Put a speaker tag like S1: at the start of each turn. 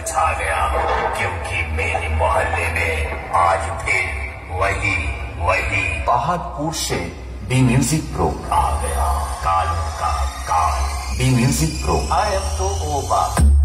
S1: छा गया, क्योंकि मेरे मोहल्ले में आज फिर वही बहादुर से बी म्यूजिक प्रो आ गया। कालों का काल B music pro. I am तो ओबा।